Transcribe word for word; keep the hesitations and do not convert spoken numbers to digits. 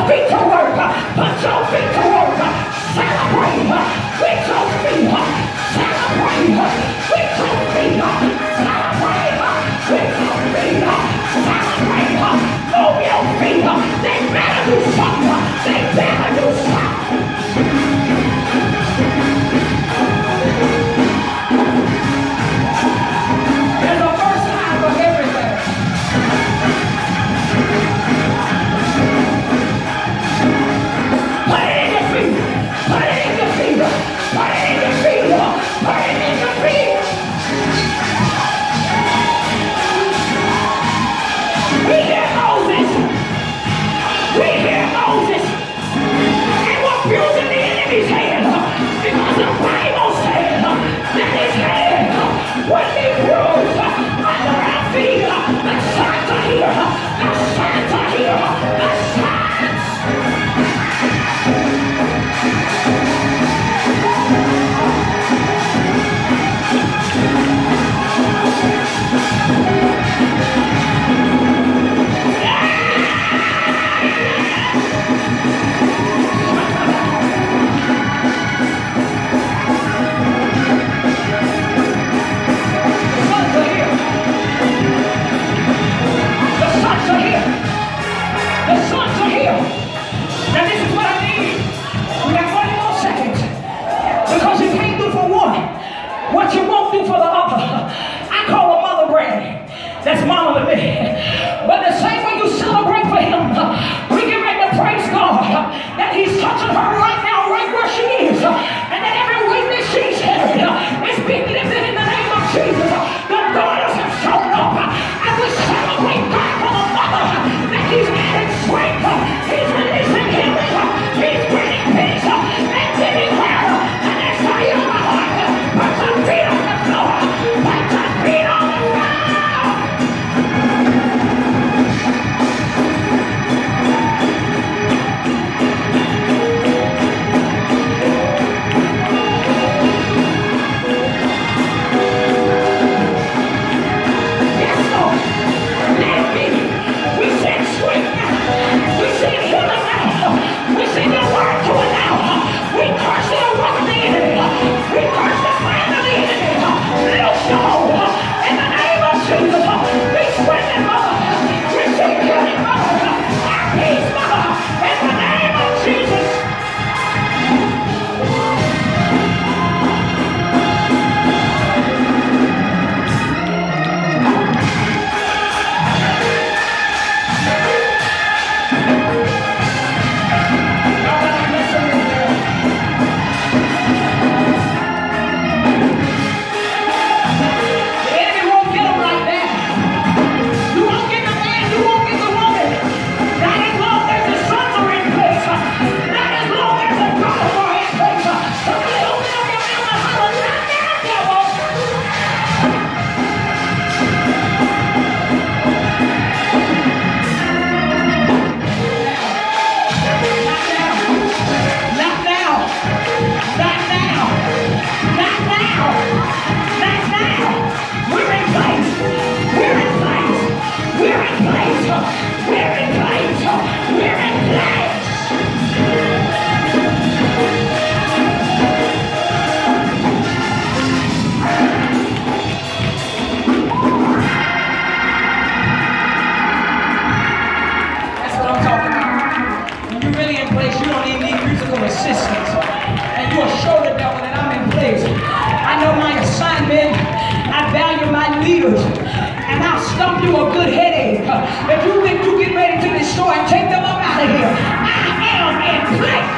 feet to work. Put your feet to work. Celebrate with your feet. Celebrate with your feet. Celebrate with your feet. Celebrate. Move your feet. They better do something. They better do something. There's a first time for everything. Put it in your feet. Put it in your feet. Put it in your feet. Put it in your feet. We hear Moses. We hear Moses. And we're abusing the enemy's hand. Because the Bible says that his hand will be bruised under our feet. The signs are here. The signs are here. The signs. What you won't do for the other, I call a mother brand. That's mama to me. But the same way you celebrate for him, we get ready to praise God that he's touching her right now, right where she is, and that every weakness she's carried is being lifted in the name of Jesus. The daughters have shown up, and we celebrate God for the mother that he's adding strength, he's releasing healing, he's bringing peace, and giving her an desire of the heart. Put your feet on the floor. Put your feet on the floor. Yes, Lord. Let me. We send strength now. We send healing now. We send your word to it now. We curse the work of the enemy. We curse the plan of the enemy. Loose your hold in the name of Jesus. Be strengthened, mother. Receive healing, mother. Our peace, mother. In the name of Jesus. Assistance, and you assure the devil that I'm in place. I know my assignment. I value my leaders, and I'll stump you a good headache. If you think you get ready to destroy and take them up out of here, I am in place.